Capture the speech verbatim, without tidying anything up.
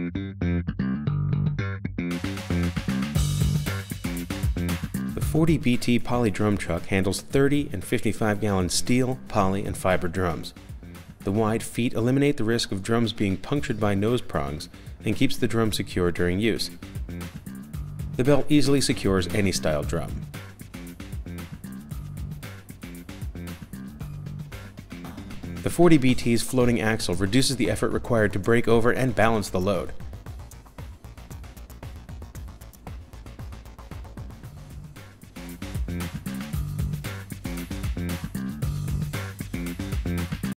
The forty B T poly drum truck handles thirty and fifty-five gallon steel, poly, and fiber drums. The wide feet eliminate the risk of drums being punctured by nose prongs and keeps the drum secure during use. The belt easily secures any style drum. The forty B T's floating axle reduces the effort required to brake over and balance the load.